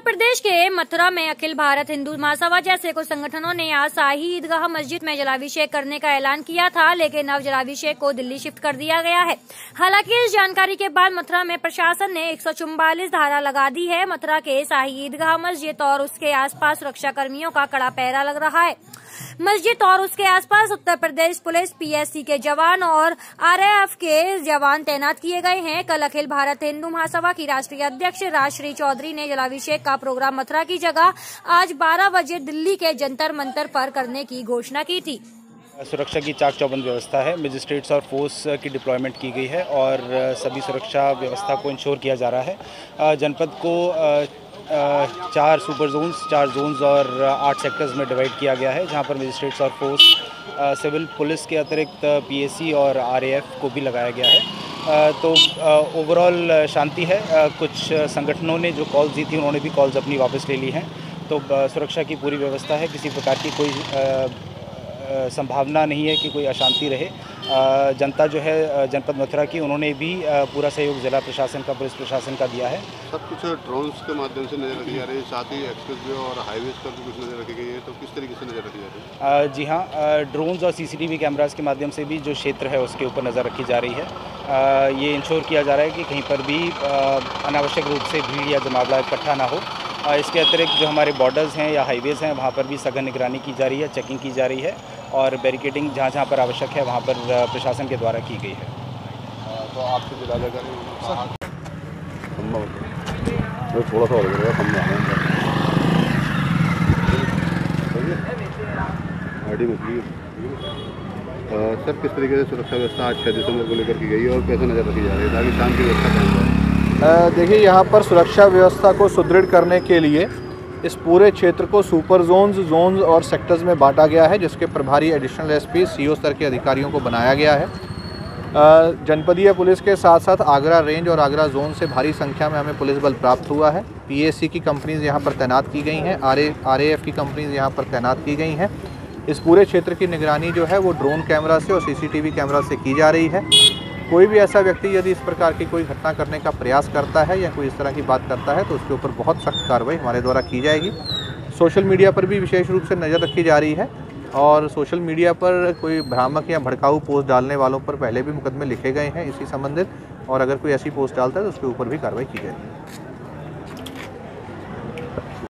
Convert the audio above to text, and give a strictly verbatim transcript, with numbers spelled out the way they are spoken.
प्रदेश के मथुरा में अखिल भारत हिंदू महासभा जैसे कुछ संगठनों ने आज शाही ईदगाह मस्जिद में जलाभिषेक करने का ऐलान किया था, लेकिन अब जलाभिषेक को दिल्ली शिफ्ट कर दिया गया है। हालांकि इस जानकारी के बाद मथुरा में प्रशासन ने एक सौ चौवालीस धारा लगा दी है। मथुरा के शाही ईदगाह मस्जिद और उसके आसपास सुरक्षा कर्मियों का कड़ा पहरा लग रहा है। मस्जिद और उसके आसपास उत्तर प्रदेश पुलिस, पीएससी के जवान और आरएएफ के जवान तैनात किए गए हैं। कल अखिल भारत हिंदू महासभा की राष्ट्रीय अध्यक्ष राजश्री चौधरी ने जलाभिषेक का प्रोग्राम मथुरा की जगह आज बारह बजे दिल्ली के जंतर मंतर पर करने की घोषणा की थी। सुरक्षा की चाक चौबंद व्यवस्था है, मजिस्ट्रेट्स और फोर्स की डिप्लॉयमेंट की गई है और सभी सुरक्षा व्यवस्था को इंश्योर किया जा रहा है। जनपद को चार सुपर जोन्स, चार जोन्स और आठ सेक्टर्स में डिवाइड किया गया है, जहां पर मजिस्ट्रेट्स और फोर्स, सिविल पुलिस के अतिरिक्त पीएसी और आरएएफ को भी लगाया गया है। तो ओवरऑल शांति है। कुछ संगठनों ने जो कॉल्स दी थी उन्होंने भी कॉल्स अपनी वापस ले ली हैं। तो सुरक्षा की पूरी व्यवस्था है, किसी प्रकार की कोई संभावना नहीं है कि कोई अशांति रहे। जनता जो है जनपद मथुरा की, उन्होंने भी पूरा सहयोग जिला प्रशासन का, पुलिस प्रशासन का दिया है। सब कुछ ड्रोन्स के माध्यम से नजर रखी जा रही है, साथ ही एक्सप्रेसवे और हाईवेज पर भी कुछ नजर रखी गई है, तो किस तरीके से नजर रखी जा रही है? जी हाँ, ड्रोन्स और सीसीटीवी कैमरास के माध्यम से भी जो क्षेत्र है उसके ऊपर नज़र रखी जा रही है। ये इंश्योर किया जा रहा है कि कहीं पर भी अनावश्यक रूप से भीड़ या जमावड़ा इकट्ठा ना हो। इसके अतिरिक्त जो हमारे बॉर्डर्स हैं या हाईवेज़ हैं वहाँ पर भी सघन निगरानी की जा रही है, चेकिंग की जा रही है और बैरिकेडिंग जहाँ जहाँ पर आवश्यक है वहाँ पर प्रशासन के द्वारा की गई है। तो आपसे जिला लगा थोड़ा सा सर, किस तरीके से सुरक्षा व्यवस्था आज छः दिसंबर को लेकर की गई है और कैसे नज़र रखी जा रही है ताकि शांति व्यवस्था कायम रहे? देखिए, यहाँ पर सुरक्षा व्यवस्था को सुदृढ़ करने के लिए इस पूरे क्षेत्र को सुपर जोन्स, जोन्स और सेक्टर्स में बांटा गया है, जिसके प्रभारी एडिशनल एसपी, सीओ स्तर के अधिकारियों को बनाया गया है। जनपदीय पुलिस के साथ साथ आगरा रेंज और आगरा जोन से भारी संख्या में हमें पुलिस बल प्राप्त हुआ है। पीएससी की कंपनीज यहाँ पर तैनात की गई हैं, आर आरएएफ की कंपनीज यहाँ पर तैनात की गई हैं। इस पूरे क्षेत्र की निगरानी जो है वो ड्रोन कैमरा से और सीसीटीवी कैमरा से की जा रही है। कोई भी ऐसा व्यक्ति यदि इस प्रकार की कोई घटना करने का प्रयास करता है या कोई इस तरह की बात करता है तो उसके ऊपर बहुत सख्त कार्रवाई हमारे द्वारा की जाएगी। सोशल मीडिया पर भी विशेष रूप से नज़र रखी जा रही है और सोशल मीडिया पर कोई भ्रामक या भड़काऊ पोस्ट डालने वालों पर पहले भी मुकदमे लिखे गए हैं इसी संबंधित, और अगर कोई ऐसी पोस्ट डालता है तो उसके ऊपर भी कार्रवाई की जाएगी।